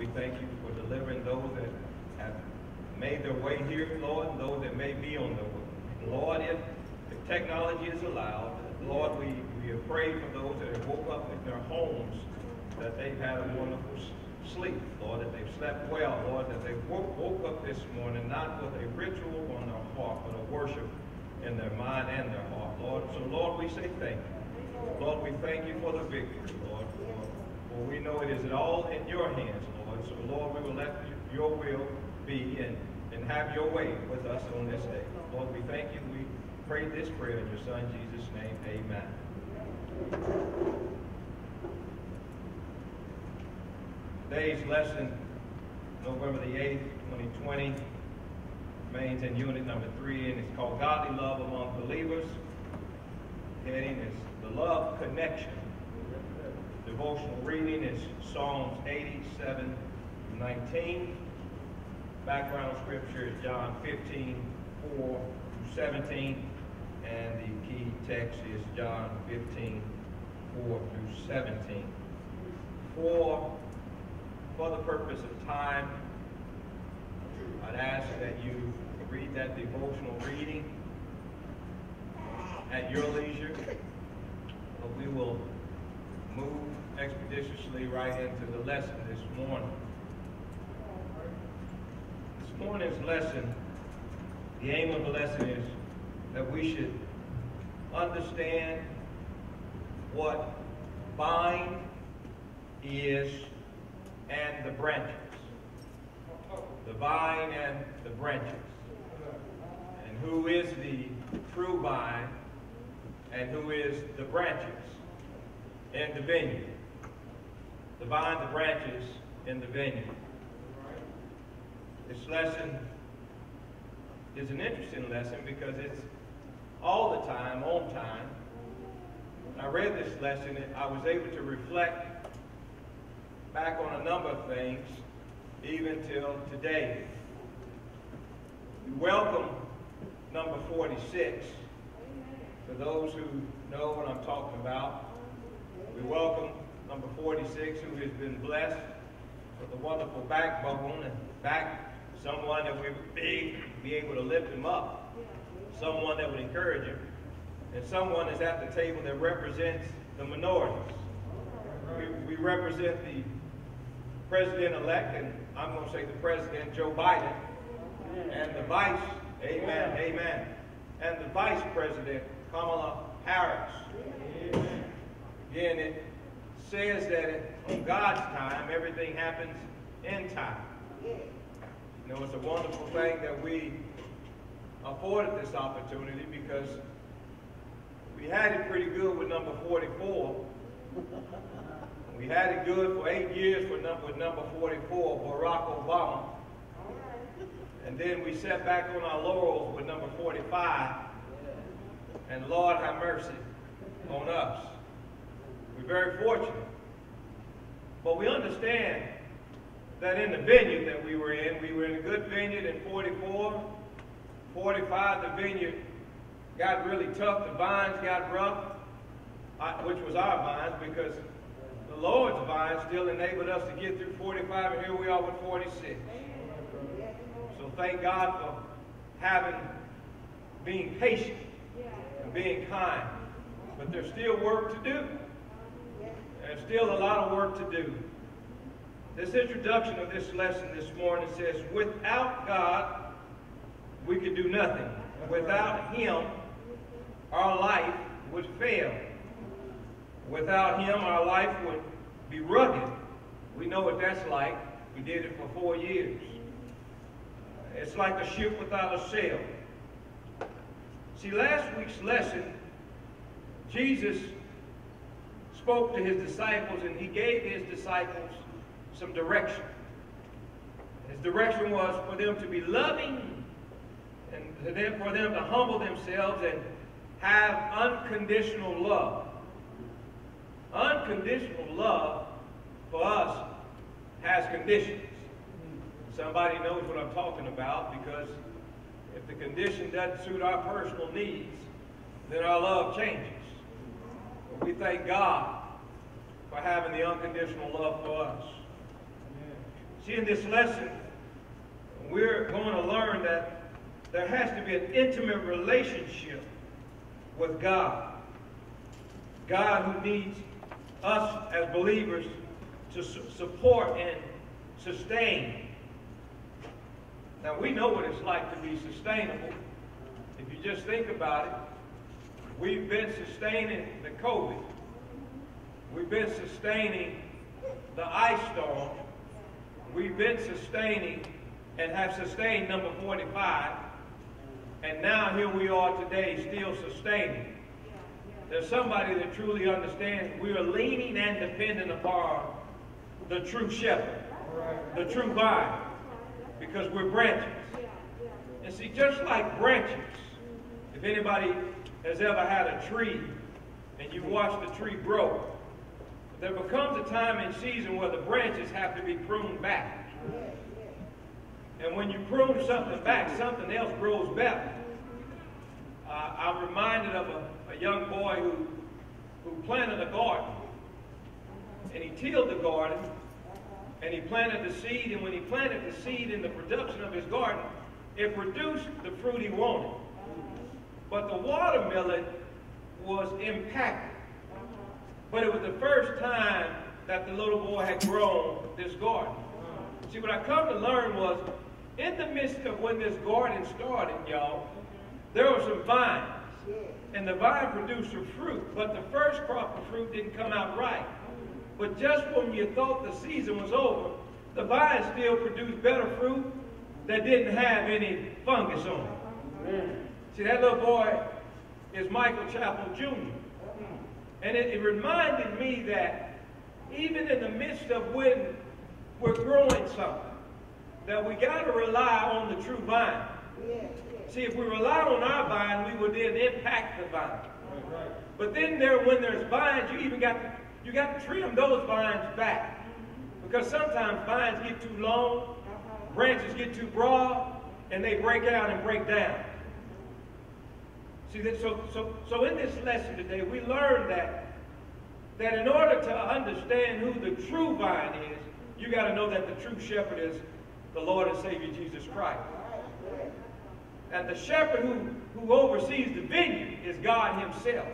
we thank you for delivering those that have made their way here, Lord, and those that may be on the way. Lord, if technology is allowed, Lord, we have prayed for those that have woke up in their homes, that they've had a wonderful sleep, Lord, that they've slept well, Lord, that they woke up this morning not with a ritual on their heart, but a worship in their mind and their heart, Lord. So, Lord, we say thank you. Lord, we thank you for the victory, Lord, for we know it is all in your hands, Lord. So, Lord, we will let your will be and have your way with us on this day. Lord, we thank you. We pray this prayer in your Son, Jesus' name. Amen. Today's lesson, November the 8th, 2020, remains in unit number 3, and it's called Godly Love Among Believers. Heading is The Love Connection. Devotional reading is Psalms 87:19. Background scripture is John 15:4-17. And the key text is John 15:4-17. For the purpose of time, I'd ask that you read that devotional reading at your leisure. But we will move expeditiously right into the lesson this morning. This morning's lesson, the aim of the lesson is that we should understand what vine is and the branches. The vine and the branches. And who is the true vine and who is the branches in the vineyard. The vine, the branches in the vineyard. This lesson is an interesting lesson because it's all the time, on time. When I read this lesson, I was able to reflect back on a number of things, even till today. We welcome number 46. For those who know what I'm talking about, we welcome number 46, who has been blessed with a wonderful backbone and someone that we would be able to lift him up, someone that would encourage him, and someone is at the table that represents the minorities. We represent the President-elect, and I'm going to say the President, Joe Biden, and the Vice, amen, and the Vice President, Kamala Harris. Again, it says that in God's time, everything happens in time. You know, it's a wonderful thing that we afforded this opportunity because we had it pretty good with number 44. We had it good for 8 years with number 44, Barack Obama. And then we sat back on our laurels with number 45. And Lord have mercy on us. We're very fortunate. But we understand that in the vineyard that we were in a good vineyard in 44. 45, the vineyard got really tough. The vines got rough, which was our vines, because the Lord's vine still enabled us to get through 45, and here we are with 46. So thank God for being patient and being kind. But there's still work to do. There's still a lot of work to do. This introduction of this lesson this morning says, without God, we could do nothing. Without Him, our life would fail. Without Him, our life would be rugged. We know what that's like. We did it for 4 years. It's like a ship without a sail. See, last week's lesson, Jesus spoke to His disciples, and He gave His disciples some direction. His direction was for them to be loving and for them to humble themselves and have unconditional love. Unconditional love for us has conditions. Somebody knows what I'm talking about, because if the condition doesn't suit our personal needs, then our love changes. But we thank God for having the unconditional love for us. See, in this lesson, we're going to learn that there has to be an intimate relationship with God. God who needs us as believers to support and sustain. Now, we know what it's like to be sustainable. If you just think about it, we've been sustaining the COVID. We've been sustaining the ice storm. We've been sustaining and have sustained number 45. And now here we are today still sustaining. There's somebody that truly understands we are leaning and dependent upon the true shepherd, the true vine, because we're branches. And see, just like branches, if anybody has ever had a tree and you watched the tree grow, there becomes a time and season where the branches have to be pruned back. And when you prune something back, something else grows better. I'm reminded of a young boy who planted a garden. And he tilled the garden, and he planted the seed, and when he planted the seed in the production of his garden, it produced the fruit he wanted. But the watermelon was impacted. But it was the first time that the little boy had grown this garden. See, what I come to learn was, in the midst of when this garden started, y'all, there were some vines. And the vine produced some fruit. But the first crop of fruit didn't come out right. But just when you thought the season was over, the vine still produced better fruit that didn't have any fungus on it. See, that little boy is Michael Chappell Jr. And it reminded me that even in the midst of when we're growing something, that we got to rely on the true vine. See, if we rely on our vine, we will then impact the vine. But then when there's vines, you got to trim those vines back. Because sometimes vines get too long, branches get too broad, and they break out and break down. See, so in this lesson today, we learned that in order to understand who the true vine is, you got to know that the true shepherd is the Lord and Savior Jesus Christ. And the shepherd who oversees the vineyard is God himself.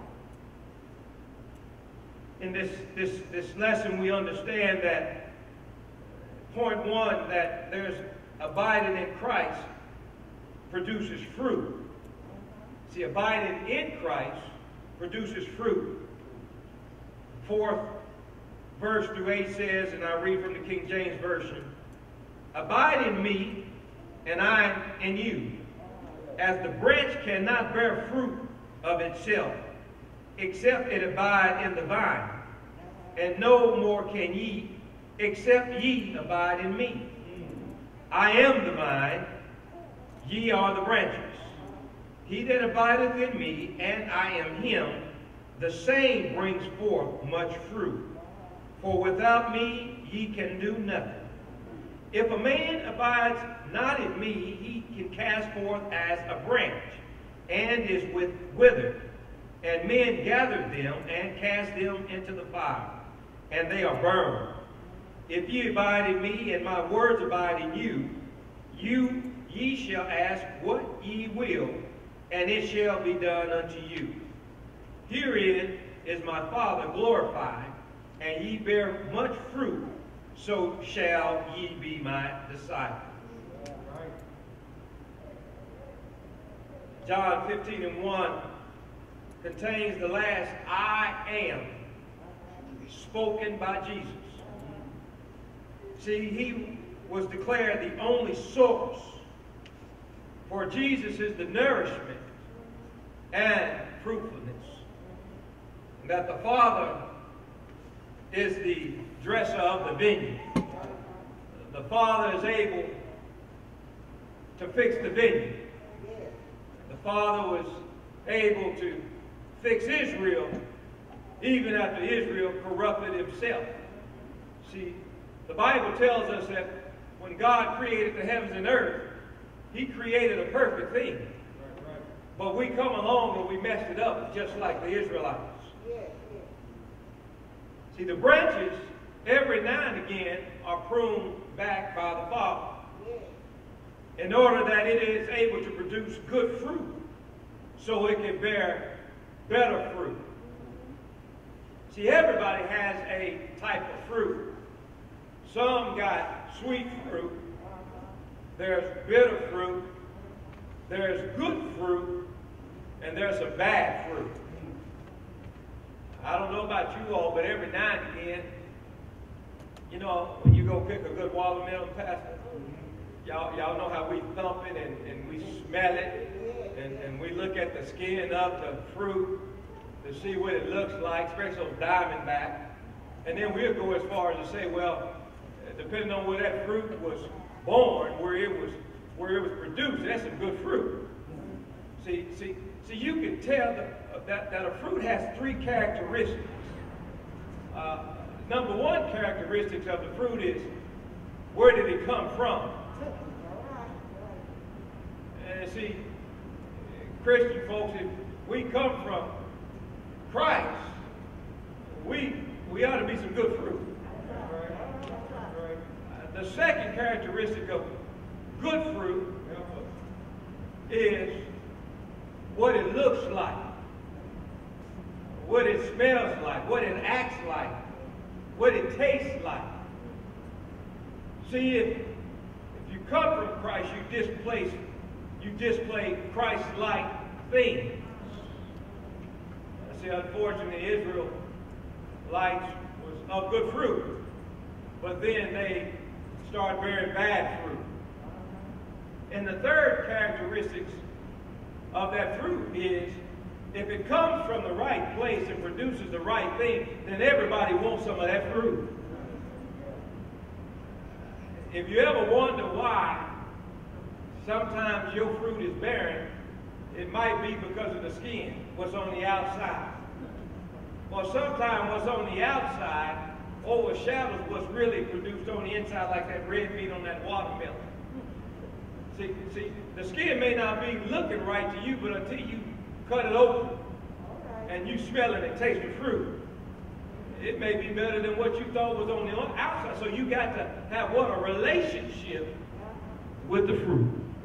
In this lesson, we understand that, point one, that there's abiding in Christ produces fruit. See, abiding in Christ produces fruit. 4th verse through 8 says, and I read from the King James Version, abide in me, and I in you, as the branch cannot bear fruit of itself, except it abide in the vine. And no more can ye, except ye abide in me. I am the vine, ye are the branches. He that abideth in me, and I am him, the same brings forth much fruit. For without me ye can do nothing. If a man abides not in me, he can cast forth as a branch, and is withered. And men gather them and cast them into the fire, and they are burned. If ye abide in me, and my words abide in you, ye shall ask what ye will, and it shall be done unto you. Herein is my Father glorified, and ye bear much fruit, so shall ye be my disciples. John 15:1 contains the last I am spoken by Jesus. See, he was declared the only source. For Jesus is the nourishment and fruitfulness. And that the Father is the dresser of the vineyard. The Father is able to fix the vineyard. The Father was able to fix Israel even after Israel corrupted himself. See, the Bible tells us that when God created the heavens and earth, he created a perfect thing. But we come along and we messed it up just like the Israelites. See, the branches every now and again are pruned back by the Father in order that it is able to produce good fruit so it can bear better fruit. See, everybody has a type of fruit. Some got sweet fruit, there's bitter fruit, there's good fruit, and there's a bad fruit. I don't know about you all, but every now and again, you know, when you go pick a good watermelon, Pastor, y'all know how we thump it and we smell it, and we look at the skin of the fruit to see what it looks like, especially those Diamondback. And then we'll go as far as to say, well, depending on where that fruit was born, where it was produced, that's some good fruit. See, you can tell that a fruit has three characteristics. Number one characteristic of the fruit is, where did it come from? And see, Christian folks, if we come from Christ, we ought to be some good fruit. The second characteristic of good fruit is what it looks like, what it smells like, what it acts like, what it tastes like. See, if you come from Christ, you display Christ-like things. See, unfortunately, Israelites was of good fruit, but then they start bearing bad fruit. And the third characteristic of that fruit is, if it comes from the right place and produces the right thing, then everybody wants some of that fruit. If you ever wonder why sometimes your fruit is barren, it might be because of the skin, what's on the outside. Or sometimes what's on the outside overshadows what's really produced on the inside, like that red meat on that watermelon. See, the skin may not be looking right to you, but until you cut it open and you smell it and taste the fruit, it may be better than what you thought was on the outside. So you got to have what? A relationship with the fruit.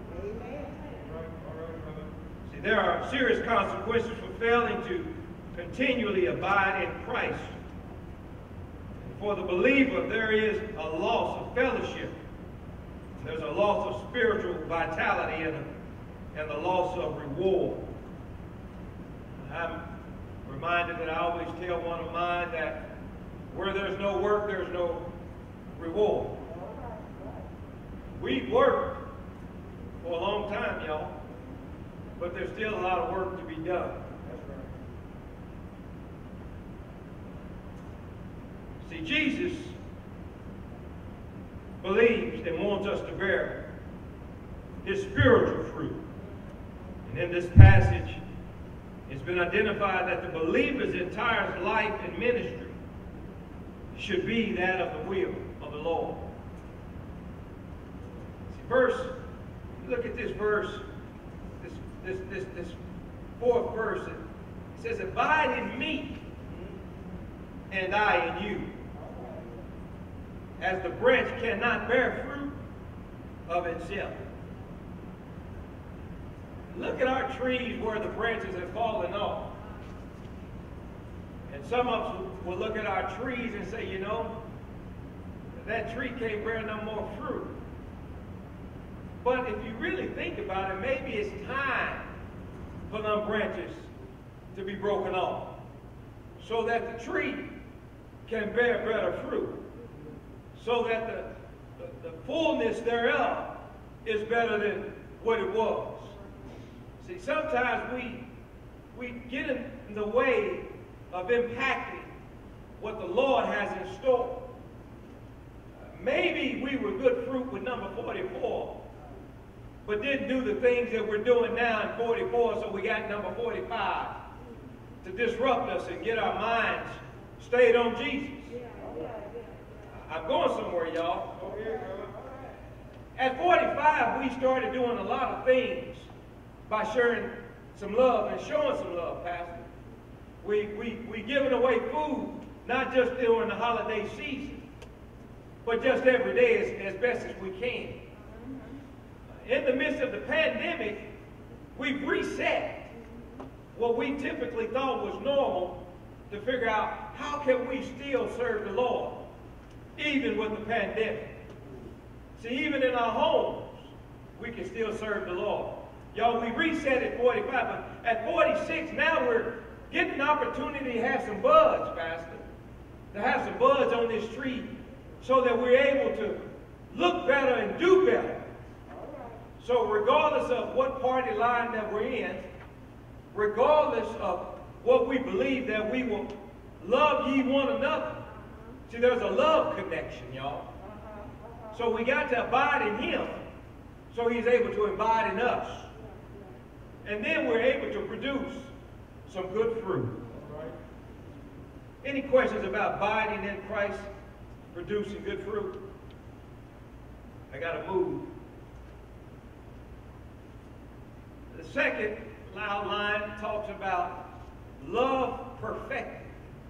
See, there are serious consequences for failing to continually abide in Christ. For the believer, there is a loss of fellowship. There's a loss of spiritual vitality and the loss of reward. I'm reminded that I always tell one of mine that where there's no work, there's no reward. We've worked for a long time, y'all, but there's still a lot of work to be done. See, Jesus believes and wants us to bear his spiritual fruit. And in this passage, it's been identified that the believer's entire life and ministry should be that of the will of the Lord. See, look at this verse, this fourth verse. It says, abide in me, and I in you. As the branch cannot bear fruit of itself. Look at our trees where the branches have fallen off. And some of us will look at our trees and say, you know, that tree can't bear no more fruit. But if you really think about it, maybe it's time for them branches to be broken off so that the tree can bear better fruit. So that the fullness thereof is better than what it was. See, sometimes we get in the way of impacting what the Lord has in store. Maybe we were good fruit with number 44, but didn't do the things that we're doing now in 44, so we got number 45 to disrupt us and get our minds stayed on Jesus. I'm going somewhere, y'all. At 45, we started doing a lot of things by sharing some love and showing some love, Pastor. We giving away food, not just during the holiday season, but just every day as best as we can. In the midst of the pandemic, we've reset what we typically thought was normal to figure out how can we still serve the Lord, even with the pandemic. See, even in our homes, we can still serve the Lord. Y'all, we reset at 45, but at 46, now we're getting an opportunity to have some buds, Pastor, to have some buds on this tree so that we're able to look better and do better. So regardless of what party line that we're in, regardless of what we believe, that we will love ye one another. See, there's a love connection, y'all. So we got to abide in him so he's able to abide in us. And then we're able to produce some good fruit. Any questions about abiding in Christ, producing good fruit? I got to move. The second line talks about love perfected.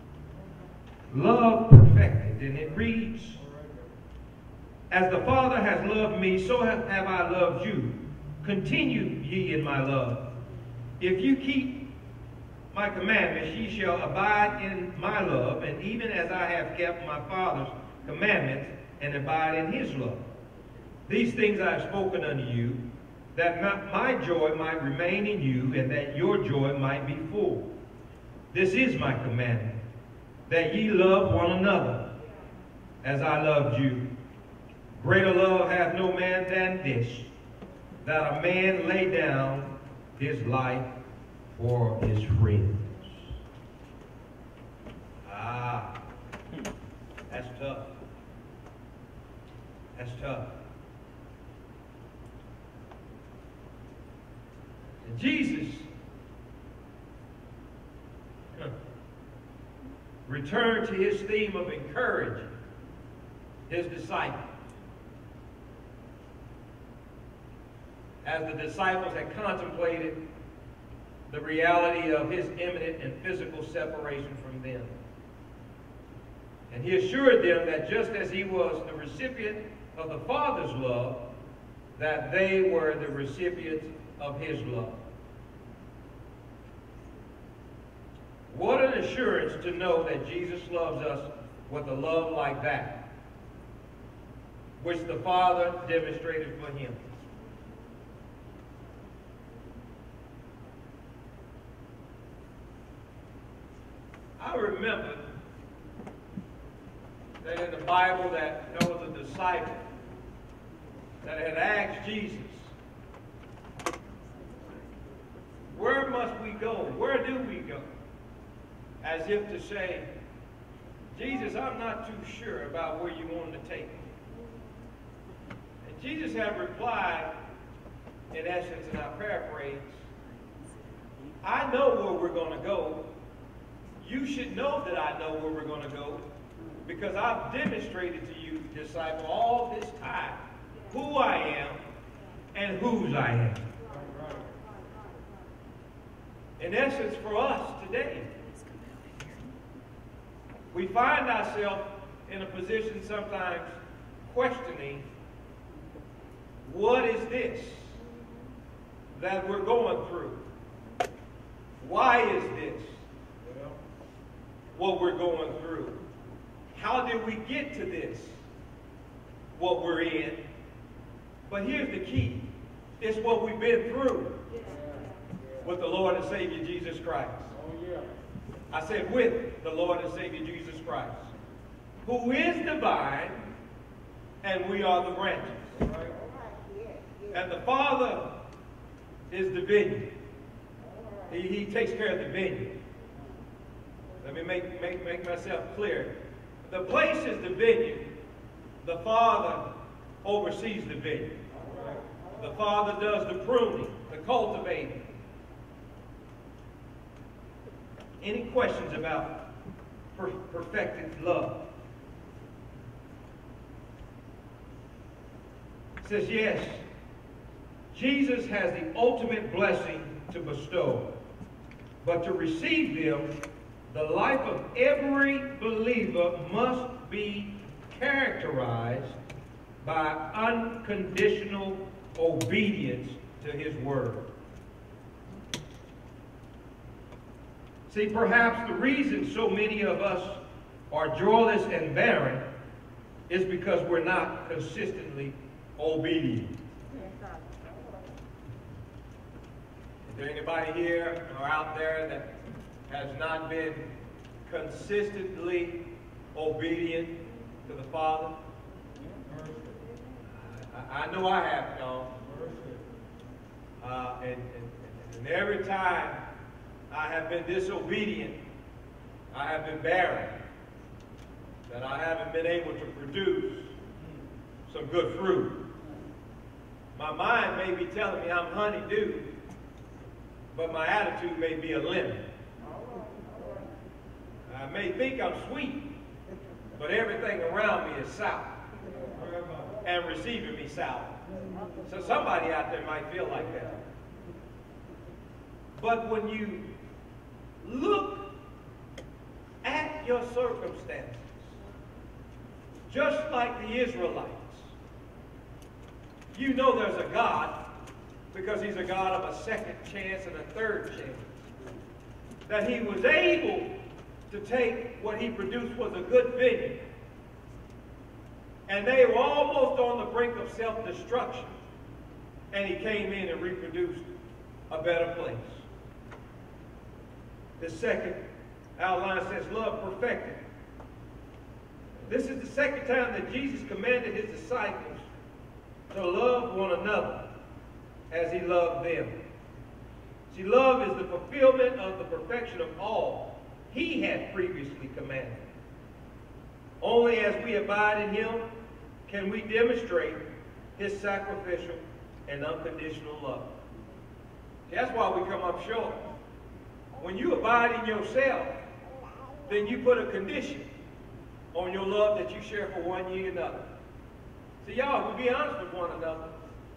Love perfected. And it reads, as the Father has loved me, so have I loved you. Continue ye in my love. If you keep my commandments, ye shall abide in my love, and even as I have kept my Father's commandments and abide in his love. These things I have spoken unto you, that my joy might remain in you, and that your joy might be full. This is my commandment, that ye love one another, as I loved you. Greater love hath no man than this, that a man lay down his life for his friends. Ah, that's tough. That's tough. And Jesus returned to his theme of encouraging his disciples. As the disciples had contemplated the reality of his imminent and physical separation from them. And he assured them that just as he was the recipient of the Father's love, that they were the recipients of his love. What an assurance to know that Jesus loves us with a love like that, which the Father demonstrated for him. I remember that in the Bible that there was a disciple that had asked Jesus, where must we go? Where do we go? As if to say, Jesus, I'm not too sure about where you want to take me. And Jesus had replied, in essence, and I paraphrase, I know where we're going to go. You should know that I know where we're going to go, because I've demonstrated to you, disciple, all this time who I am and whose I am. In essence, for us today, we find ourselves in a position sometimes questioning, what is this that we're going through? Why is this what we're going through? How did we get to this, what we're in? But here's the key. It's what we've been through with the Lord and Savior Jesus Christ. I said with the Lord and Savior Jesus Christ, who is the vine and we are the branches. And the Father is the vineyard. He takes care of the vineyard. Let me make myself clear. The place is the vineyard. The Father oversees the vineyard. The Father does the pruning, the cultivating. Any questions about perfected love? It says, yes, Jesus has the ultimate blessing to bestow. But to receive them, the life of every believer must be characterized by unconditional obedience to his word. See, perhaps the reason so many of us are joyless and barren is because we're not consistently obedient. Is there anybody here or out there that has not been consistently obedient to the Father? I know I have, y'all. And every time I have been disobedient, I have been barren, that I haven't been able to produce some good fruit. My mind may be telling me I'm honeydew, but my attitude may be a lemon. I may think I'm sweet, but everything around me is sour and receiving me sour. So somebody out there might feel like that. But when you look at your circumstances, just like the Israelites, you know there's a God, because he's a God of a second chance and a third chance. That he was able to take what he produced was a good vineyard, and they were almost on the brink of self-destruction, and he came in and reproduced a better place. The second outline says, love perfected. This is the second time that Jesus commanded his disciples to love one another as he loved them. See, love is the fulfillment of the perfection of all he had previously commanded. Only as we abide in him can we demonstrate his sacrificial and unconditional love. See, that's why we come up short. When you abide in yourself, then you put a condition on your love that you share for one ye another. See, y'all, if we be honest with one another,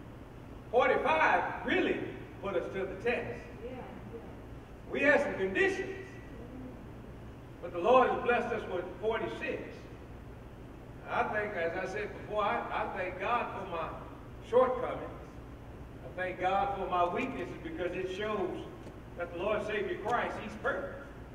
45 really put us to the test. We had some conditions, but the Lord has blessed us with 46. I think, as I said before, I thank God for my shortcomings. I thank God for my weaknesses, because it shows that the Lord Savior Christ, he's perfect.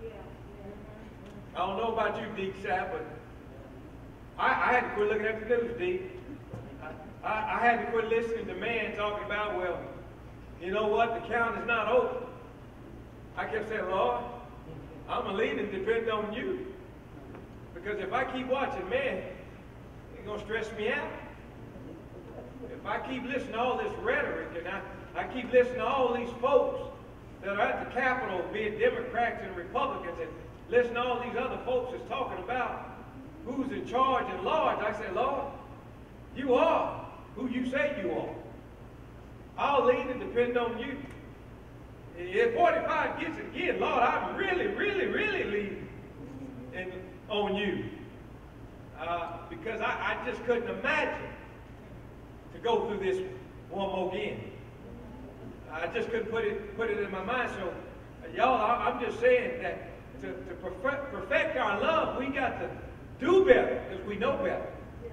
I don't know about you, Deke Sapp, but I had to quit looking at the news, Deke. I had to quit listening to man talking about, well, you know what, the count is not over. I kept saying, Lord, I'm going to lean and depend on you. Because if I keep watching man, it's going to stress me out. If I keep listening to all this rhetoric, and I keep listening to all these folks that are at the Capitol, being Democrats and Republicans, and listen to all these other folks that's talking about who's in charge and large, I say, Lord, you are who you say you are. I'll lean and depend on you. If 45 gets it again, Lord, I'm really, really, really leaning on you. Because I just couldn't imagine to go through this one more again. I just couldn't put it in my mind. So, y'all, I'm just saying that to perfect our love, we got to do better, because we know better.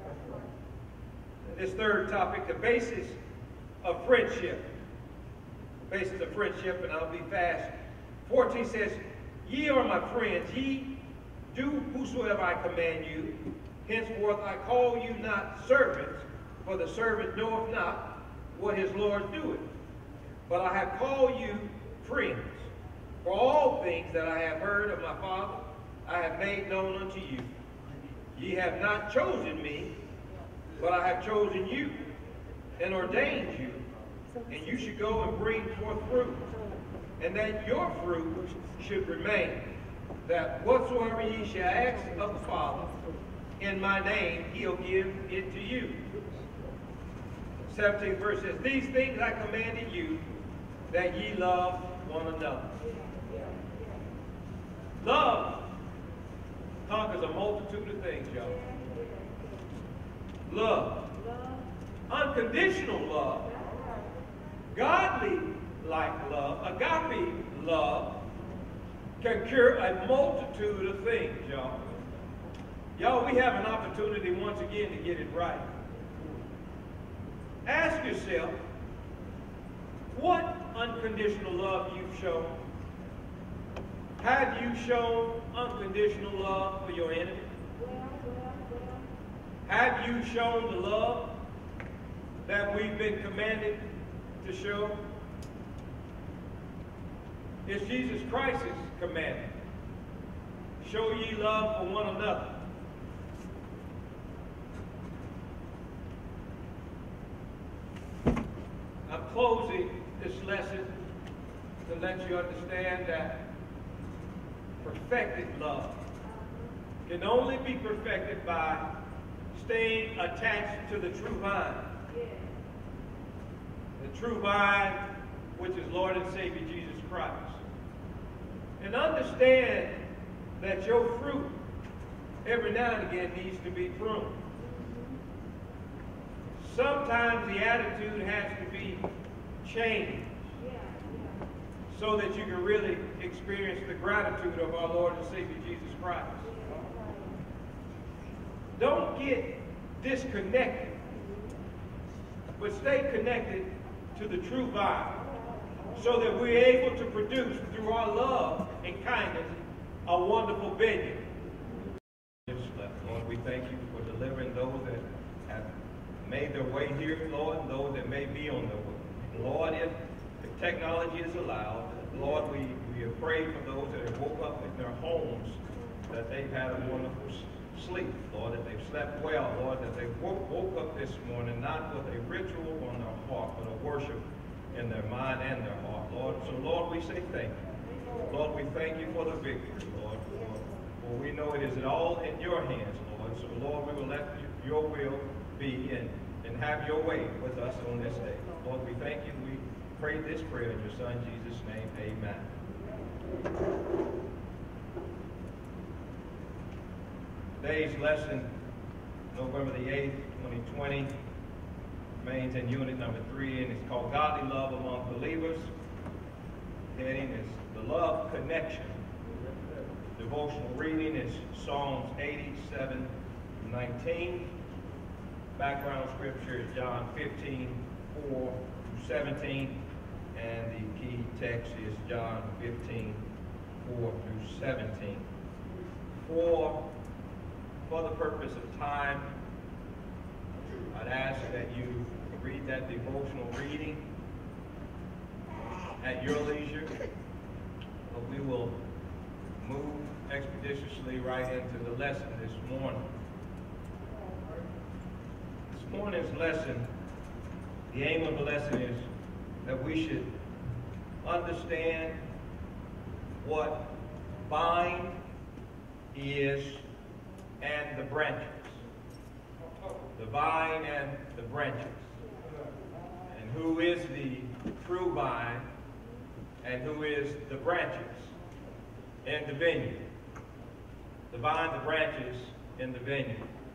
This third topic, the basis of friendship. The basis of friendship, and I'll be fast. 14 says, ye are my friends, ye do whosoever I command you. Henceforth I call you not servants, for the servant knoweth not what his Lord doeth. But I have called you friends. For all things that I have heard of my Father, I have made known unto you. Ye have not chosen me, but I have chosen you, and ordained you, and you should go and bring forth fruit, and that your fruit should remain, that whatsoever ye shall ask of the Father in my name, he'll give it to you. 17th verse says, these things I commanded you, that ye love one another. Love conquers a multitude of things, y'all. Love. Unconditional love. Godly-like love. Agape love can cure a multitude of things, y'all. Y'all, we have an opportunity once again to get it right. Ask yourself, what unconditional love you've shown? Have you shown unconditional love for your enemy? Have you shown the love that we've been commanded to show? It's Jesus Christ's commandment. Show ye love for one another. I'm closing this lesson to let you understand that perfected love can only be perfected by staying attached to the true vine. The true vine, which is Lord and Savior Jesus Christ. And understand that your fruit every now and again needs to be pruned. Sometimes the attitude has to be changed so that you can really experience the gratitude of our Lord and Savior Jesus Christ. Don't get disconnected, but stay connected to the true vine so that we're able to produce through our love and kindness a wonderful vineyard. Lord, we thank you for delivering those that have made their way here, Lord, and those that may be on their way. Lord, if technology is allowed, Lord, we have prayed for those that have woke up in their homes, that they've had a wonderful sleep, Lord, that they've slept well, Lord, that they woke up this morning not with a ritual on their heart, but a worship in their mind and their heart, Lord. So, Lord, we say thank you. Lord, we thank you for the victory, Lord. For we know it is all in your hands, Lord. So, Lord, we will let your will be in and have your way with us on this day. Lord, we thank you. We pray this prayer in your Son, Jesus' name. Amen. Today's lesson, November the 8th, 2020, remains in unit number 3, and it's called Godly Love Among Believers. Heading is The Love Connection. Devotional reading is Psalms 87:19. Background scripture is John 15:4-17. And the key text is John 15:4-17. For the purpose of time, I'd ask that you read that devotional reading at your leisure. But we will move expeditiously right into the lesson this morning. This morning's lesson, the aim of the lesson is that we should understand what vine is and the branches. The vine and the branches. And who is the true vine and who is the branches in the vineyard. The vine, the branches in the vineyard.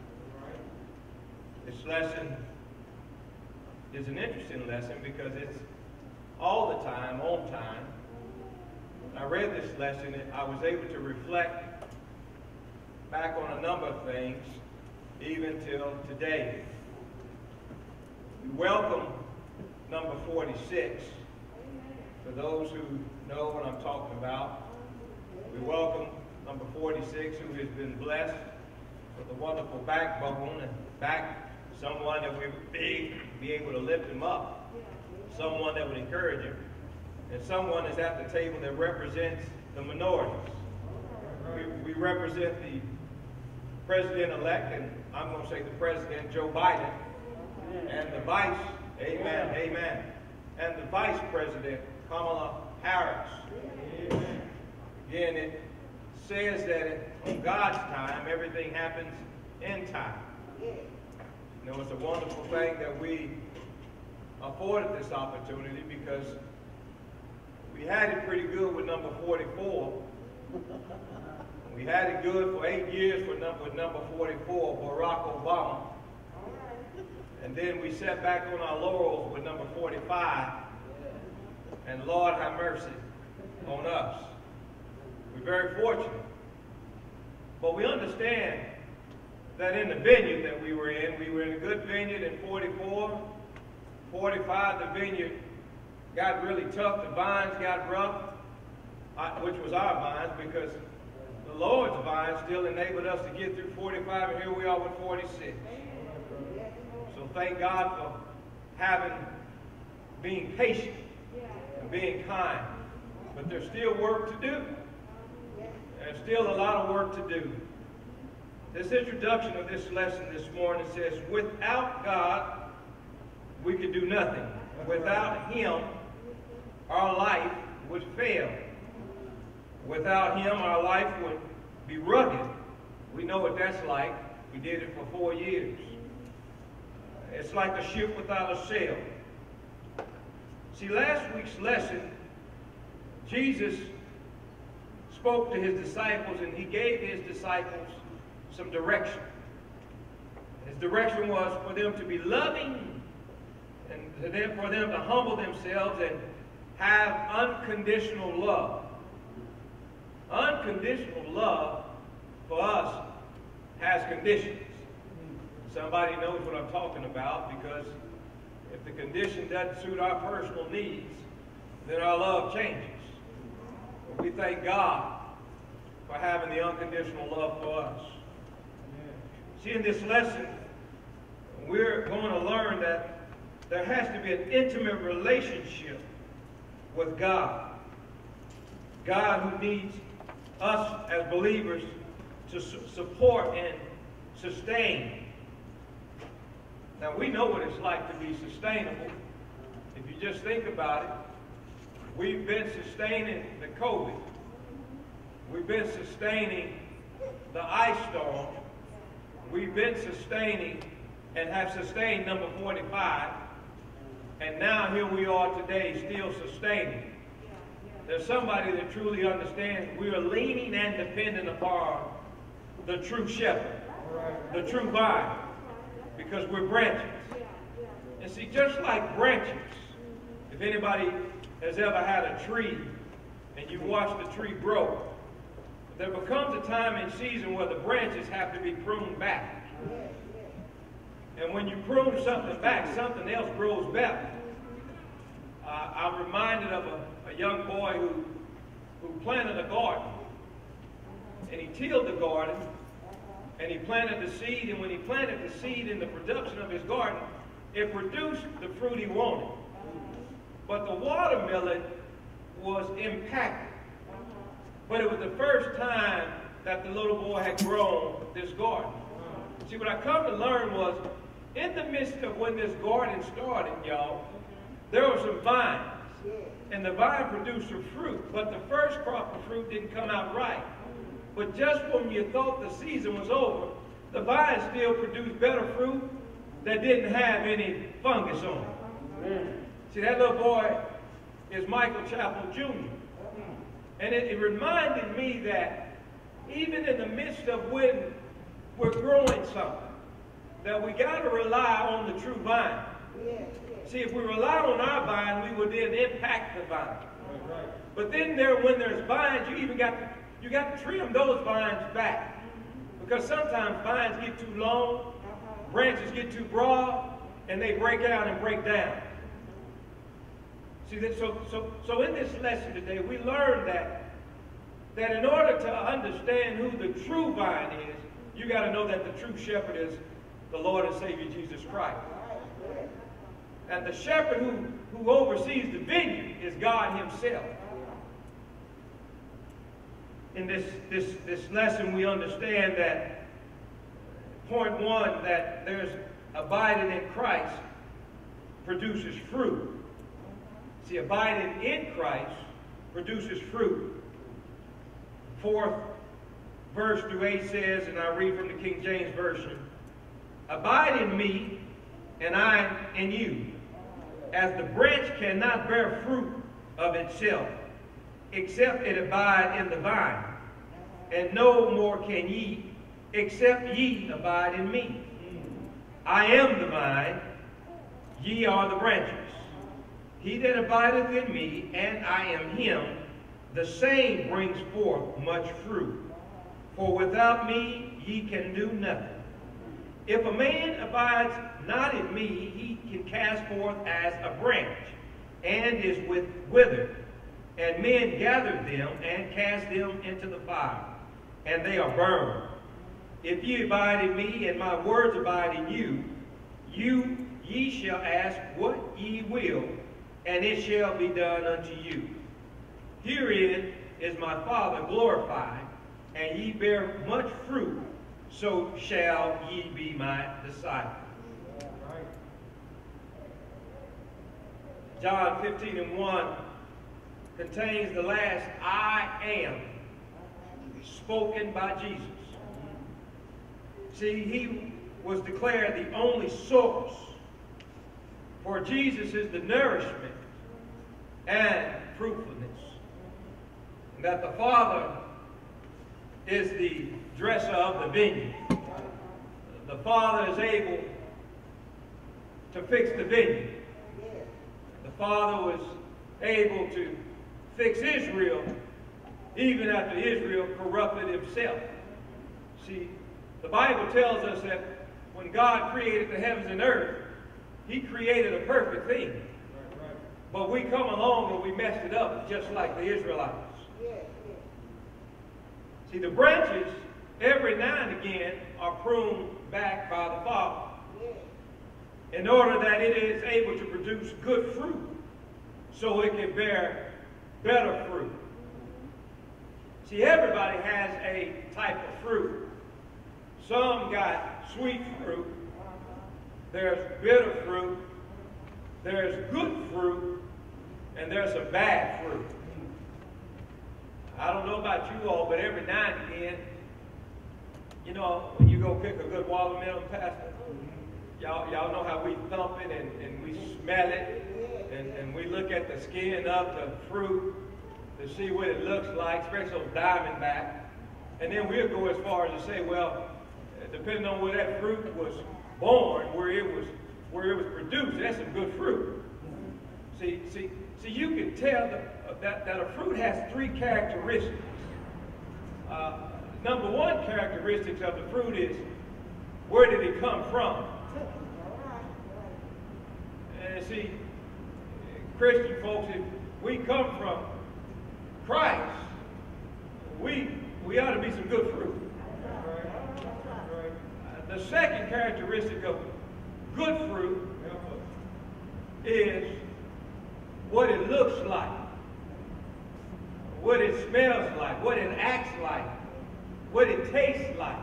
This lesson is an interesting lesson because it's all the time, on time. When I read this lesson, I was able to reflect back on a number of things, even till today. We welcome number 46. For those who know what I'm talking about, we welcome number 46 who has been blessed with a wonderful backbone and someone that we would be able to lift him up, someone that would encourage him, and someone that's at the table that represents the minorities. We represent the President-elect, and I'm going to say the President, Joe Biden, and the Vice, amen, and the Vice President, Kamala Harris. Amen. Again, it says that in God's time, everything happens in time. You know, it's a wonderful thing that we afforded this opportunity because we had it pretty good with number 44. We had it good for 8 years with number 44, Barack Obama. And then we sat back on our laurels with number 45. And Lord have mercy on us. We're very fortunate. But we understand that in the vineyard that we were in a good vineyard in 44, 45, the vineyard got really tough, the vines got rough, which was our vines, because the Lord's vines still enabled us to get through 45, and here we are with 46. So thank God for being patient and being kind. But there's still work to do. There's still a lot of work to do. This introduction of this lesson this morning says, without God, we could do nothing. Without Him, our life would fail. Without Him, our life would be rugged. We know what that's like. We did it for 4 years. It's like a ship without a sail. See, last week's lesson, Jesus spoke to His disciples, and He gave His disciples some direction. His direction was for them to be loving, and for them to humble themselves and have unconditional love. Unconditional love for us has conditions. Somebody knows what I'm talking about, because if the condition doesn't suit our personal needs, then our love changes. But we thank God for having the unconditional love for us. See, in this lesson, we're going to learn that there has to be an intimate relationship with God. God who needs us as believers to support and sustain. Now, we know what it's like to be sustainable. If you just think about it, we've been sustaining the COVID. We've been sustaining the ice storm. We've been sustaining and have sustained number 45. And now here we are today still sustaining. There's somebody that truly understands we are leaning and dependent upon the true shepherd, the true vine, because we're branches. And see, just like branches, if anybody has ever had a tree and you watch the tree grow, there becomes a time and season where the branches have to be pruned back. And when you prune something back, something else grows better. I'm reminded of a young boy who planted a garden. And he tilled the garden, and he planted the seed, and when he planted the seed in the production of his garden, it produced the fruit he wanted. But the watermelon was impacted. But it was the first time that the little boy had grown this garden. See, what I come to learn was, in the midst of when this garden started, y'all, there were some vines. And the vine produced some fruit, but the first crop of fruit didn't come out right. But just when you thought the season was over, the vine still produced better fruit that didn't have any fungus on it. See, that little boy is Michael Chappell Jr. And it reminded me that even in the midst of when we're growing something, that we got to rely on the true vine. See, if we rely on our vine, we will then impact the vine. But then when there's vines, you got to trim those vines back. Because sometimes vines get too long, branches get too broad, and they break out and break down. See, so in this lesson today, we learned that in order to understand who the true vine is, you got to know that the true shepherd is the Lord and Savior Jesus Christ. And the shepherd who oversees the vineyard is God Himself. In this lesson, we understand that point one, that there's abiding in Christ produces fruit. See, abiding in Christ produces fruit. 4th verse through 8 says, and I read from the King James Version, abide in me, and I in you, as the branch cannot bear fruit of itself, except it abide in the vine. And no more can ye, except ye abide in me. I am the vine, ye are the branches. He that abideth in me, and I am him, the same brings forth much fruit. For without me ye can do nothing. If a man abides not in me, he can cast forth as a branch, and is withered. And men gather them and cast them into the fire, and they are burned. If ye abide in me, and my words abide in you, ye shall ask what ye will, and it shall be done unto you. Herein is my Father glorified, and ye bear much fruit, so shall ye be my disciples. John 15:1 contains the last I am spoken by Jesus. See, he was declared the only source. For Jesus is the nourishment and fruitfulness. And that the Father is the dresser of the vineyard. The Father is able to fix the vineyard. The Father was able to fix Israel even after Israel corrupted himself. See, the Bible tells us that when God created the heavens and earth, he created a perfect thing. But we come along and we messed it up just like the Israelites. See, the branches, every now and again, are pruned back by the Father in order that it is able to produce good fruit so it can bear better fruit. See, everybody has a type of fruit. Some got sweet fruit. There's bitter fruit. There's good fruit. And there's some bad fruit. I don't know about you all, but every now and again, you know, when you go pick a good watermelon, Pastor, y'all know how we thump it and we smell it and we look at the skin of the fruit to see what it looks like, especially those Diamondback. And then we'll go as far as to say, well, depending on where that fruit was born, where it was produced, that's some good fruit. See, you can tell that a fruit has three characteristics. Number one characteristic of the fruit is, where did it come from? And see, Christian folks, if we come from Christ, we ought to be some good fruit. The second characteristic of good fruit is what it looks like, what it smells like, what it acts like, what it tastes like.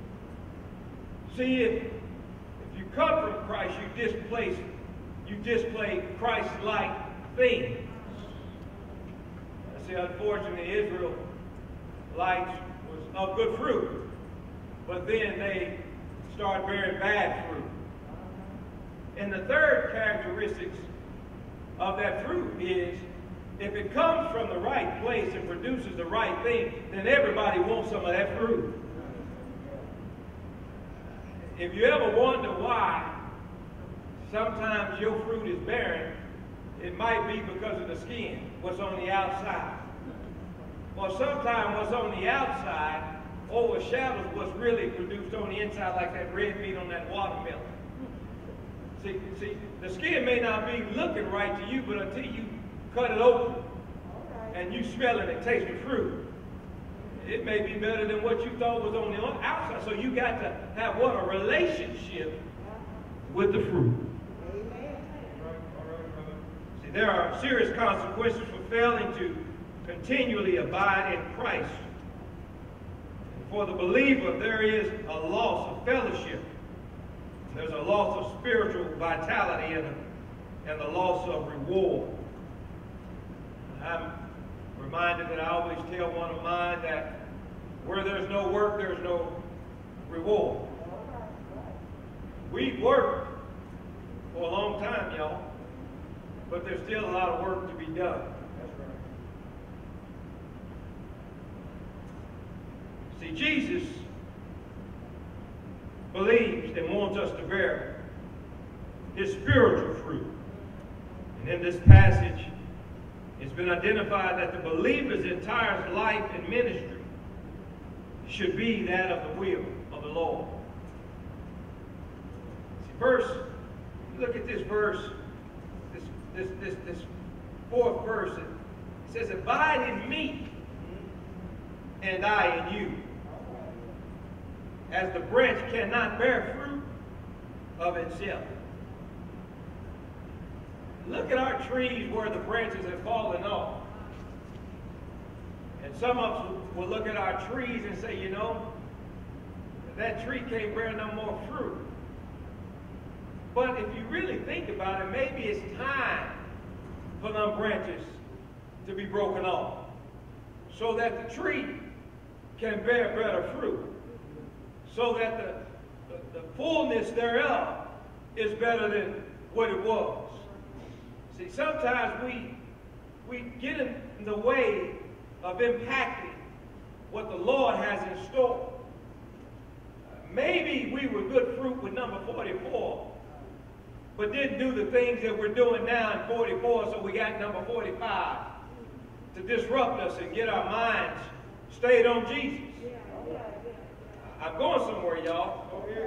See, if you come from Christ, you display Christ-like things. See, unfortunately, Israelites was of good fruit, but then they started bearing bad fruit. And the third characteristic of that fruit is, if it comes from the right place and produces the right thing, then everybody wants some of that fruit. If you ever wonder why sometimes your fruit is barren, it might be because of the skin, what's on the outside. Or sometimes what's on the outside overshadows what's really produced on the inside, like that red meat on that watermelon. See, the skin may not be looking right to you, but until you cut it open and you smell it and taste the fruit, it may be better than what you thought was on the outside. So you got to have what? A relationship with the fruit. See, there are serious consequences for failing to continually abide in Christ. For the believer, there is a loss of fellowship. There's a loss of spiritual vitality and the loss of reward. I'm reminded that I always tell one of mine that where there's no work, there's no reward. We've worked for a long time, y'all, but there's still a lot of work to be done. See, Jesus believes and wants us to bear his spiritual fruit. And in this passage, it's been identified that the believer's entire life and ministry should be that of the will of the Lord. Verse, look at this verse, this fourth verse. It says, abide in me, and I in you. As the branch cannot bear fruit of itself. Look at our trees where the branches have fallen off. And some of us will look at our trees and say, you know, that tree can't bear no more fruit. But if you really think about it, maybe it's time for them branches to be broken off so that the tree can bear better fruit, so that the fullness thereof is better than what it was. See, sometimes we get in the way of impacting what the Lord has in store. Maybe we were good fruit with number 44, but didn't do the things that we're doing now in 44, so we got number 45 to disrupt us and get our minds stayed on Jesus. I'm going somewhere, y'all.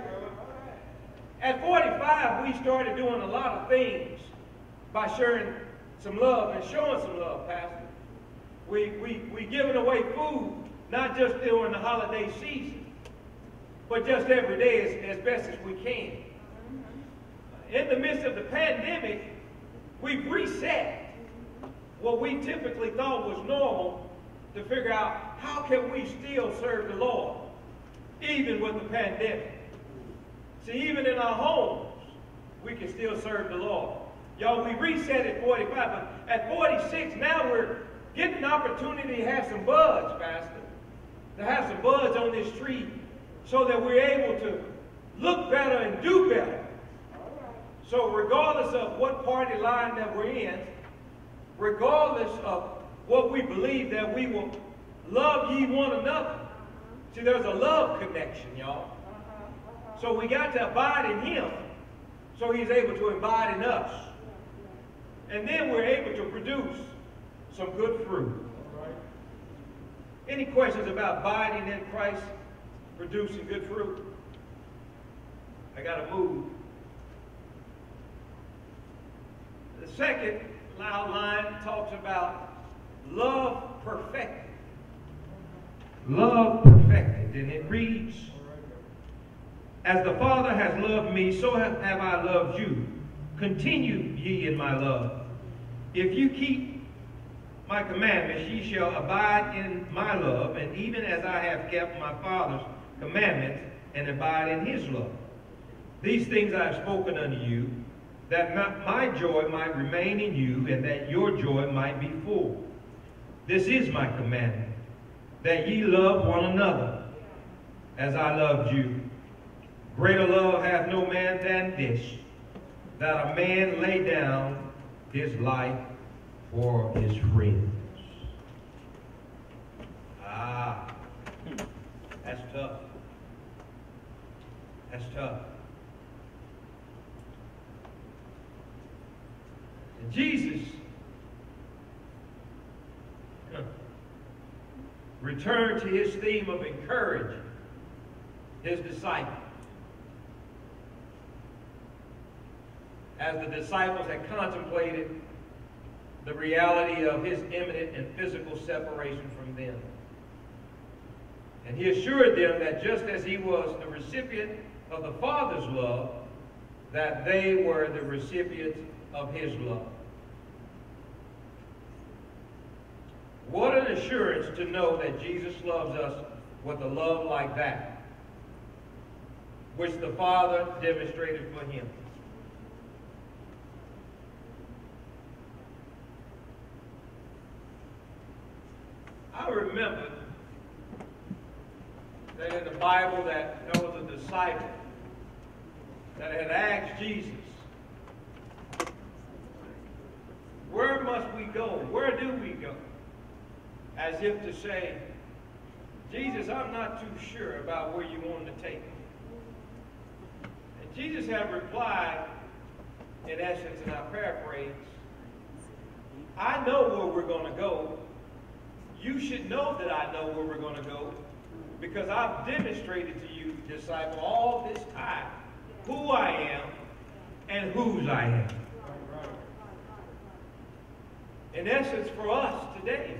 At 45, we started doing a lot of things by sharing some love and showing some love, Pastor. We giving away food, not just during the holiday season, but just every day as best as we can. In the midst of the pandemic, we've reset what we typically thought was normal to figure out how can we still serve the Lord, even with the pandemic. See, even in our homes, we can still serve the Lord. Y'all, we reset at 45, but at 46, now we're getting an opportunity to have some buds, Pastor. To have some buds on this tree so that we're able to look better and do better. So regardless of what party line that we're in, regardless of what we believe, that we will love ye one another. See, there's a love connection, y'all. So we got to abide in him so he's able to abide in us. And then we're able to produce some good fruit. Any questions about abiding in Christ, producing good fruit? I got to move. The second line talks about love perfected. Love perfected. And it reads, as the Father has loved me, so have I loved you. Continue ye in my love. If you keep my commandments, ye shall abide in my love, and even as I have kept my Father's commandments and abide in his love. These things I have spoken unto you, that my joy might remain in you, and that your joy might be full. This is my commandment, that ye love one another, as I loved you. Greater love hath no man than this, that a man lay down his life for his friends. Ah, that's tough. That's tough. And Jesus returned to his theme of encouraging his disciples. As the disciples had contemplated the reality of his imminent and physical separation from them. And he assured them that just as he was the recipient of the Father's love, that they were the recipients of his love. What an assurance to know that Jesus loves us with a love like that, which the Father demonstrated for him. I remember that in the Bible that there was a disciple that had asked Jesus, where must we go? Where do we go? As if to say, Jesus, I'm not too sure about where you want to take me. And Jesus had replied, in essence, and I paraphrase, I know where we're going to go. You should know that I know where we're going to go, because I've demonstrated to you, disciple, all this time who I am and whose I am. In essence, for us today,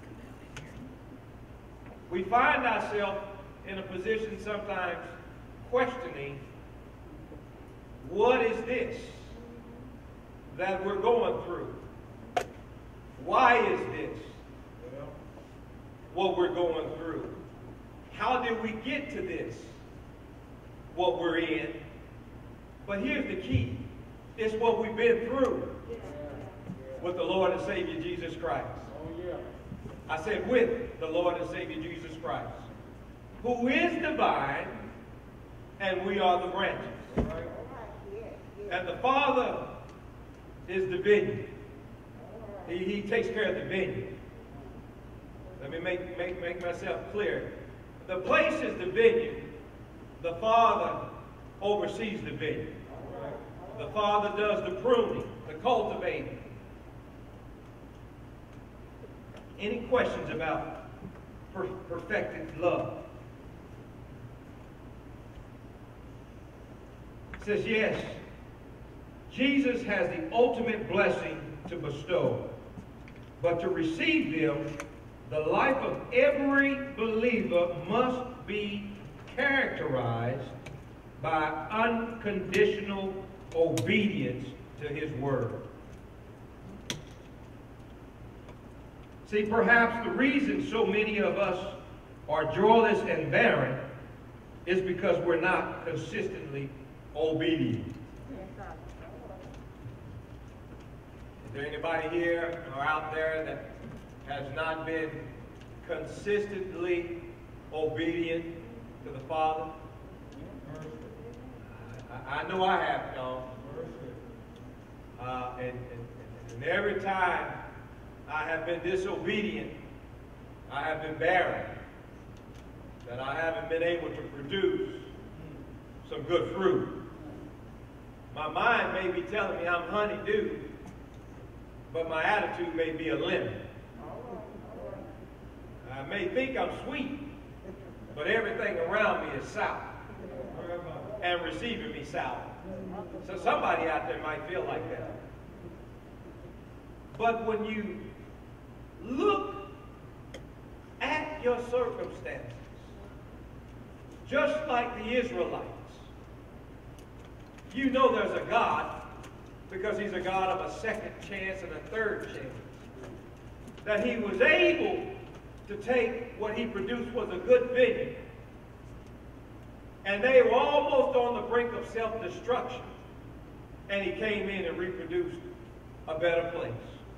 we find ourselves in a position sometimes questioning, what is this that we're going through? Why is this what we're going through? How did we get to this, what we're in? But here's the key. It's what we've been through with the Lord and Savior Jesus Christ. I said with the Lord and Savior Jesus Christ, who is the vine and we are the branches. And the Father is the vineyard. He takes care of the vineyard. Let me make myself clear. The place is the vineyard. The Father oversees the vineyard. The Father does the pruning, the cultivating. Any questions about perfected love? It says, yes, Jesus has the ultimate blessing to bestow. But to receive them, the life of every believer must be characterized by unconditional obedience to His Word. See, perhaps the reason so many of us are joyless and barren is because we're not consistently obedient. Is there anybody here or out there that has not been consistently obedient to the Father? I know I have, y'all. And every time I have been disobedient, I have been barren, that I haven't been able to produce some good fruit. My mind may be telling me I'm honeydew, but my attitude may be a lemon. I may think I'm sweet, but everything around me is sour and receiving me sour. So somebody out there might feel like that. But when you look at your circumstances, just like the Israelites, you know there's a God, because He's a God of a second chance and a third chance. That He was able to take what He produced was a good vineyard, and they were almost on the brink of self-destruction, and He came in and reproduced a better place.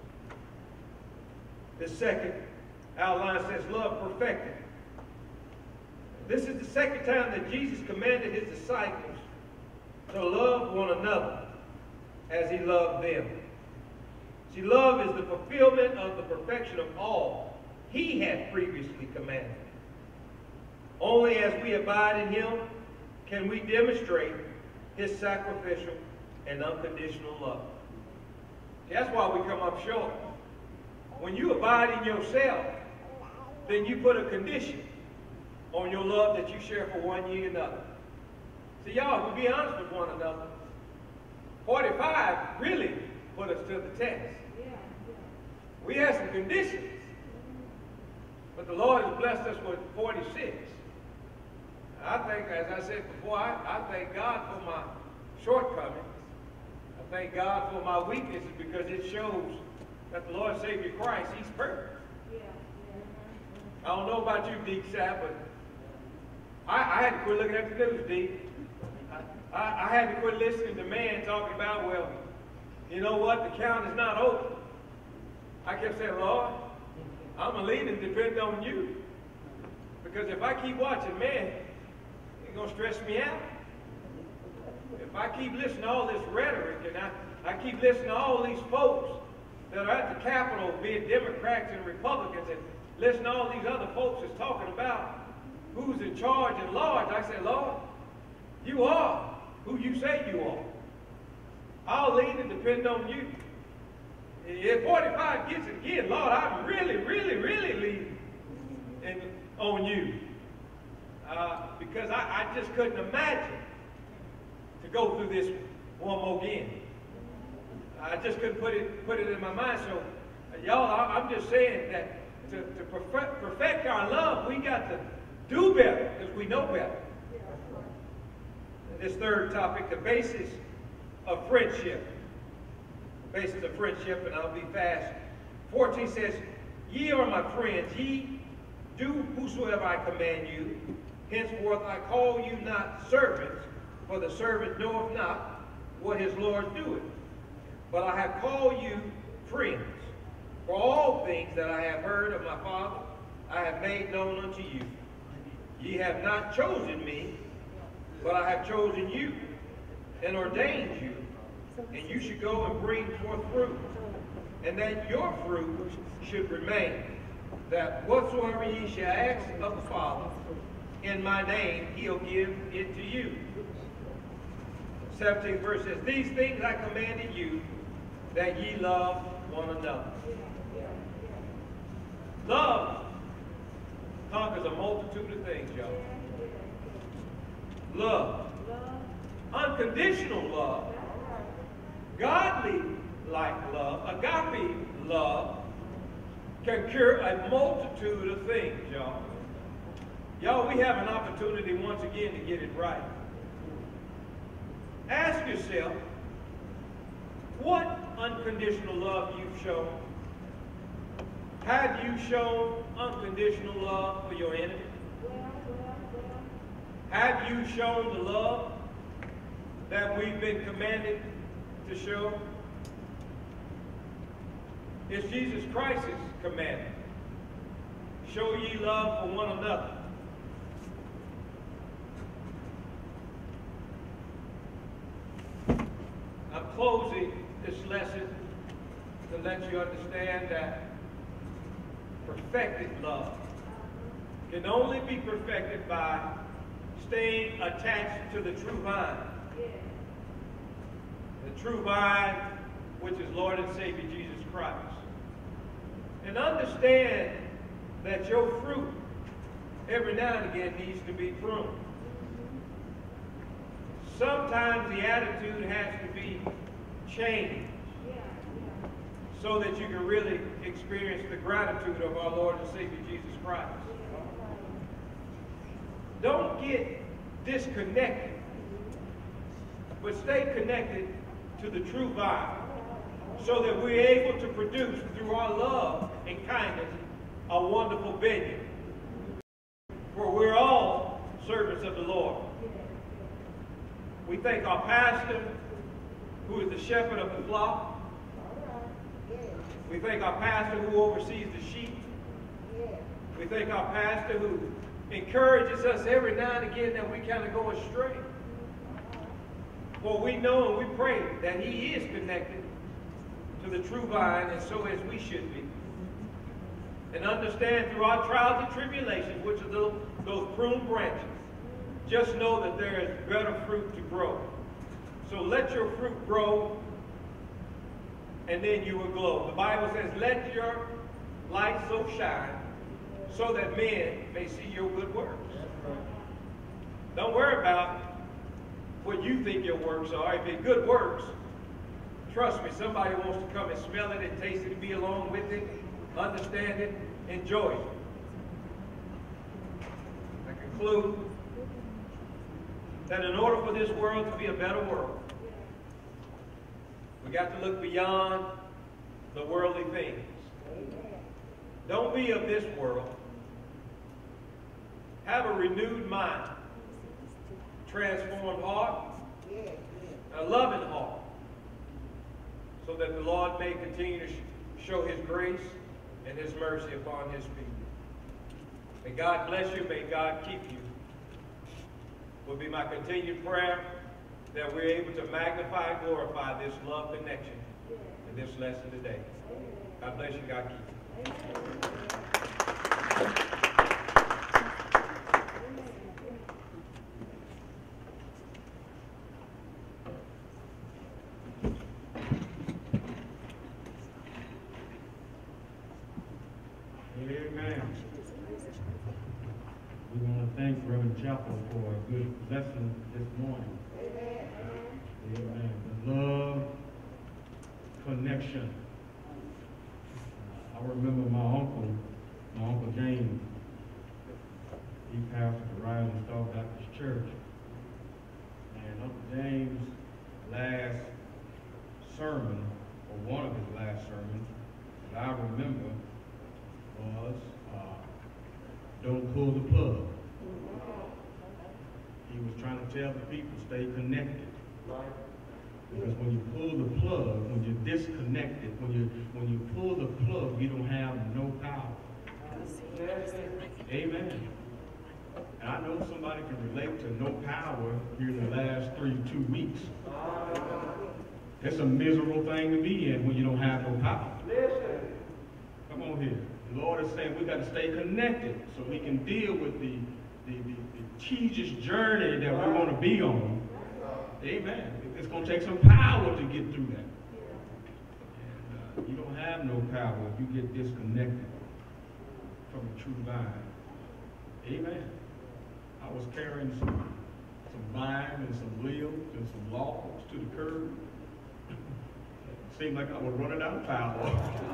The second outline says, love perfected. This is the second time that Jesus commanded His disciples to love one another as He loved them. See, love is the fulfillment of the perfection of all He had previously commanded. Only as we abide in Him can we demonstrate His sacrificial and unconditional love. See, that's why we come up short. When you abide in yourself, then you put a condition on your love that you share for one ye another. See, y'all, if we be honest with one another, 45 really put us to the test. We had some conditions, but the Lord has blessed us with 46. I think, as I said before, I thank God for my shortcomings. I thank God for my weaknesses, because it shows that the Lord and Savior Christ, He's perfect. I don't know about you, Deke Sapp, but I had to quit looking at the news, Deke. I had to quit listening to man talking about, well, you know what, the count is not open. I kept saying, Lord, I'm going to lean and depend on you. Because if I keep watching man, it's going to stress me out. If I keep listening to all this rhetoric, and I keep listening to all these folks that are at the Capitol, being Democrats and Republicans, and listen to all these other folks that's talking about who's in charge and large, I say, Lord, you are who you say you are. I'll lean and depend on you. If 45 gets it again, Lord, I'm really, really, really leaning on you. Because I just couldn't imagine to go through this one more again. I just couldn't put it in my mind. So, y'all, I'm just saying that to perfect our love, we got to do better because we know better. This third topic, the basis of friendship. The basis of friendship, and I'll be fast. 14 says, "Ye are my friends, ye do whosoever I command you. Henceforth I call you not servants, for the servant knoweth not what his Lord doeth. But I have called you friends. For all things that I have heard of my Father, I have made known unto you. Ye have not chosen me, but I have chosen you, and ordained you, and you should go and bring forth fruit, and that your fruit should remain, that whatsoever ye shall ask of the Father in my name, he'll give it to you." 17th verse says, "These things I commanded you, that ye love one another." Love conquers a multitude of things, y'all. Love. Unconditional love. Godly-like love. Agape love can cure a multitude of things, y'all. Y'all, we have an opportunity once again to get it right. Ask yourself, what unconditional love you've shown? Have you shown unconditional love for your enemy? Have you shown the love that we've been commanded to show? It's Jesus Christ's commandment. Show ye love for one another. I'm closing this lesson to let you understand that perfected love can only be perfected by staying attached to the true vine. The true vine, which is Lord and Savior Jesus Christ. And understand that your fruit, every now and again, needs to be pruned. Sometimes the attitude has to be changed so that you can really experience the gratitude of our Lord and Savior Jesus Christ. Don't get disconnected, but stay connected to the true vine so that we're able to produce through our love and kindness a wonderful vineyard. For we're all servants of the Lord. We thank our pastor, who is the shepherd of the flock. We thank our pastor who oversees the sheep. We thank our pastor who encourages us every now and again that we kind of go astray. For we know and we pray that he is connected to the true vine, and so as we should be. And understand through our trials and tribulations, which are those pruned branches, just know that there is better fruit to grow. So let your fruit grow, and then you will glow. The Bible says, let your light so shine so that men may see your good works. Don't worry about what you think your works are. If it's good works, trust me, somebody wants to come and smell it and taste it and be along with it, understand it, enjoy it. I conclude that in order for this world to be a better world, we got to look beyond the worldly things. Don't be of this world. Have a renewed mind, transformed heart, a loving heart, so that the Lord may continue to show his grace and his mercy upon his people. May God bless you. May God keep you. Will be my continued prayer that we're able to magnify and glorify this love connection in this lesson today. God bless you. God keep you. Amen. We want to thank Reverend Chapel for a good lesson this morning. Amen. Amen. connection. I remember my uncle James. He pastored the Rising Star Baptist Church. And Uncle James' last sermon, or one of his last sermons, that I remember was, don't pull the plug. He was trying to tell the people, stay connected. Because when you pull the plug, when you're disconnected, when you pull the plug, you don't have no power. Amen. And I know somebody can relate to no power here in the last 2 weeks. It's a miserable thing to be in when you don't have no power. Come on here. The Lord is saying we got to stay connected so we can deal with the tedious journey that we're going to be on. Amen. It's going to take some power to get through that. And you don't have no power if you get disconnected from the true vine. Amen. I was carrying some vine and some limbs and some logs to the curb. Seemed like I was running out of power.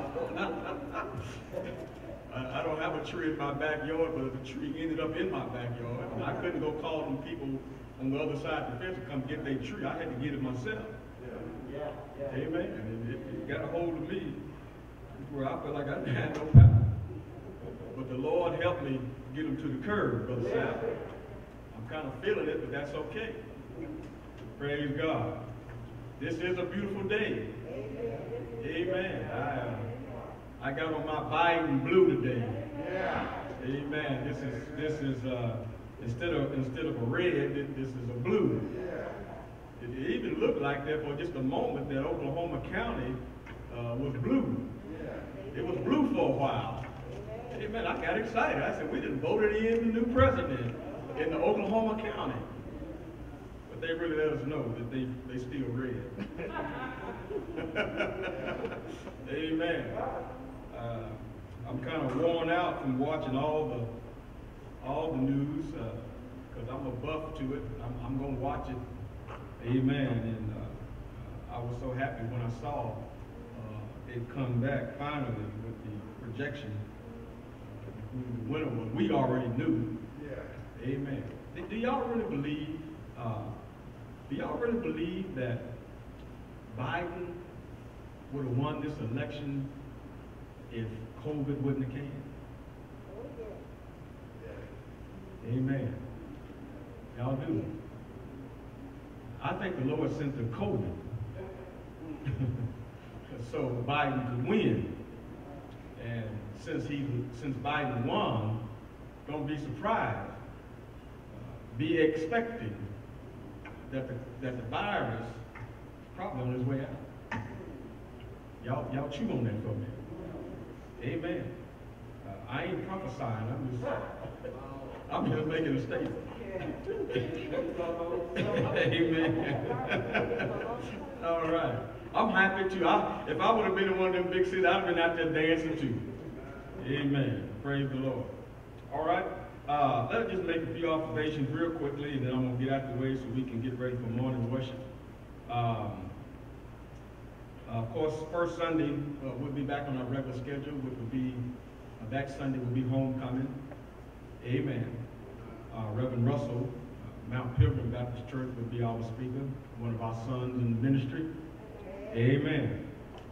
I don't have a tree in my backyard, but the tree ended up in my backyard. And I couldn't go call them people on the other side of the fence to come get their tree. I had to get it myself. Amen. And it got a hold of me where I felt like I didn't have no power. But the Lord helped me get them to the curb, Brother Sam. I'm kind of feeling it, but that's okay. Praise God. This is a beautiful day. Amen. I got on my Biden blue today. Amen. This is instead of a red, this is a blue. It even looked like that for just a moment that Oklahoma County was blue. It was blue for a while. Amen. I got excited. I said, we done voted in the new president in the Oklahoma County. But they really let us know that they still red. Amen. I'm kind of worn out from watching all the news because I'm a buff to it. I'm going to watch it. Amen. And I was so happy when I saw it come back finally with the projection. Who the winner was. We already knew. Amen. Do y'all really believe? Do y'all really believe that Biden would have won this election if COVID wouldn't have came? Amen. Y'all do. I think the Lord sent the COVID so Biden could win. And since Biden won, don't be surprised. Be expecting that the virus is probably on its way out. Y'all chew on that for me. Amen. I ain't prophesying. I'm just making a statement. Amen. All right. I'm happy too. If I would have been in one of them big cities, I'd have been out there dancing too. Amen. Praise the Lord. All right. Let's just make a few observations real quickly, and then I'm going to get out the way so we can get ready for morning worship. Of course, first Sunday, we'll be back on our regular schedule, which will be, that Sunday will be homecoming. Amen. Reverend Russell, Mount Pilgrim Baptist Church, will be our speaker, one of our sons in the ministry. Amen.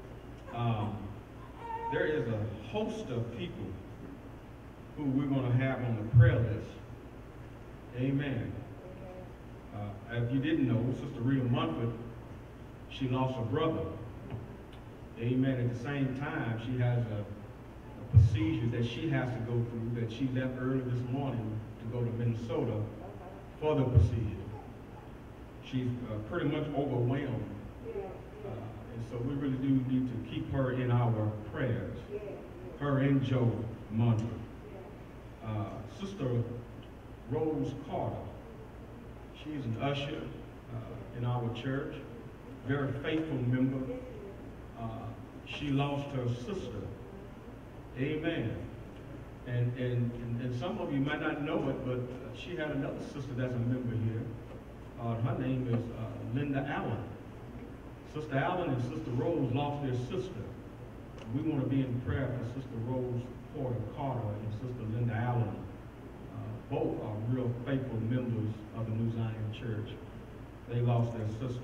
There is a host of people who we're going to have on the prayer list. Amen. If you didn't know, Sister Rita Munford, she lost her brother. Amen. At the same time, she has a procedure that she has to go through, that she left early this morning to go to Minnesota for the procedure. She's pretty much overwhelmed. And so we really do need to keep her in our prayers. Her and Joe Munford. Sister Rose Carter. She's an usher in our church, very faithful member. She lost her sister. Amen. And some of you might not know it, but she had another sister that's a member here. Her name is Linda Allen. Sister Allen and Sister Rose lost their sister. We want to be in prayer for Sister Rose Porter Carter and Sister Linda Allen. Both are real faithful members of the New Zion Church. They lost their sister.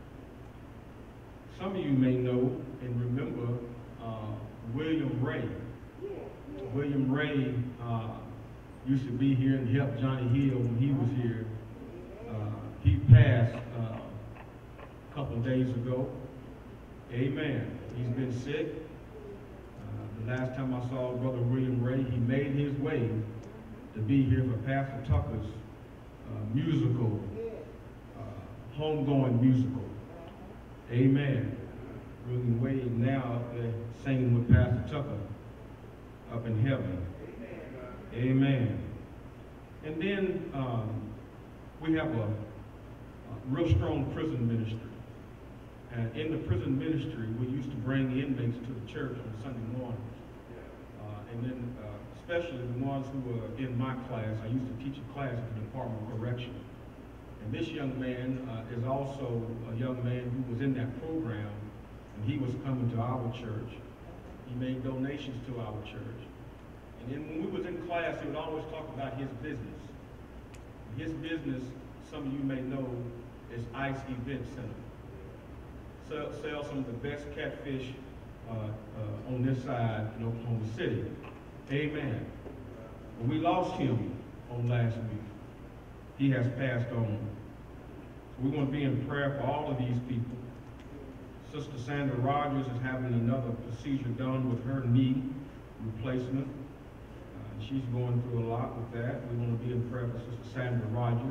Some of you may know and remember William Ray. William Ray used to be here and help Johnny Hill when he was here. He passed a couple of days ago. Amen. He's been sick. The last time I saw Brother William Ray, he made his way to be here for Pastor Tucker's musical, homegoing musical. Amen. William Ray now singing with Pastor Tucker up in heaven. Amen. And then we have a real strong prison ministry. And in the prison ministry, we used to bring inmates to the church on Sunday mornings. And then especially the ones who were in my class. I used to teach a class at the Department of Correction. And this young man is also a young man who was in that program, and he was coming to our church. He made donations to our church. And then when we was in class, he would always talk about his business. His business, some of you may know, is Ice Event Center. Sell some of the best catfish on this side in Oklahoma City. Amen. We lost him on last week. He has passed on. So we want to be in prayer for all of these people. Sister Sandra Rogers is having another procedure done with her knee replacement. She's going through a lot with that. We want to be in prayer for Sister Sandra Rogers.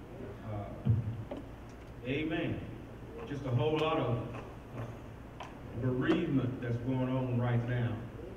Amen. Just a whole lot of bereavement that's going on right now.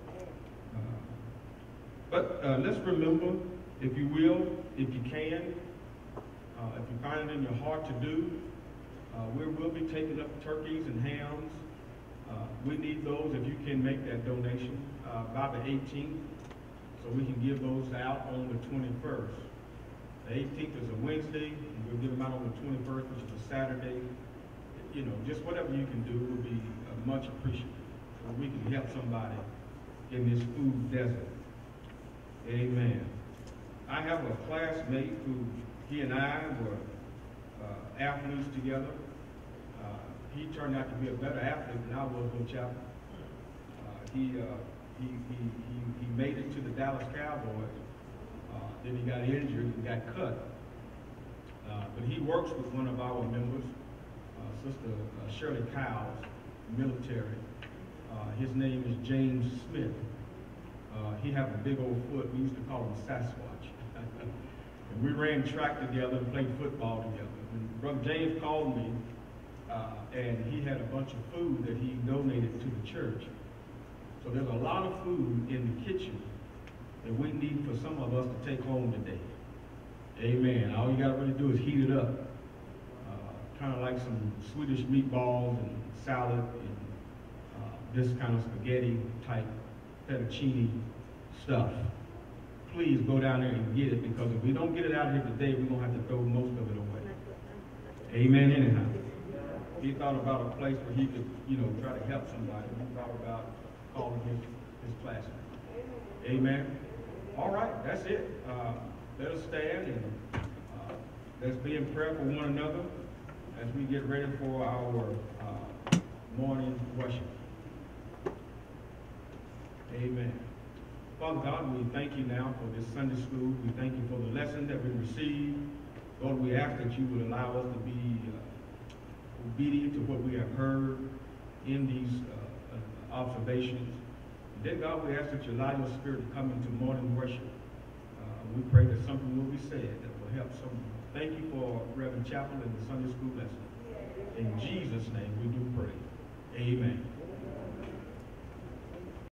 But let's remember, if you will, if you can, if you find it in your heart to do, we will be taking up turkeys and hams. We need those if you can make that donation by the 18th, so we can give those out on the 21st. The 18th is a Wednesday, and we'll give them out on the 21st, which is a Saturday. You know, just whatever you can do will be much appreciated, so we can help somebody in this food desert. Amen. I have a classmate who, he and I were athletes together. He turned out to be a better athlete than I was on chapel. He made it to the Dallas Cowboys. Then he got injured and got cut. But he works with one of our members, Sister Shirley Cowles, military. His name is James Smith. He had a big old foot. We used to call him Sasquatch. And we ran track together and played football together. And Brother James called me, and he had a bunch of food that he donated to the church. So there's a lot of food in the kitchen that we need for some of us to take home today. Amen. All you got to really do is heat it up. Kind of like some Swedish meatballs and salad and this kind of spaghetti type fettuccine stuff. Please go down there and get it, because if we don't get it out here today, we're going to have to throw most of it away. Amen, anyhow. He thought about a place where he could, try to help somebody. He thought about calling his classmate. Amen. All right, that's it. Let us stand and let's be in prayer for one another as we get ready for our morning worship. Amen. Father God, we thank you now for this Sunday school. We thank you for the lesson that we received. Lord, we ask that you would allow us to be obedient to what we have heard in these observations. And then, God, we ask that you allow your Spirit to come into morning worship. We pray that something will be said that will help someone. Thank you for Reverend Chappell and the Sunday school lesson. In Jesus' name we do pray. Amen.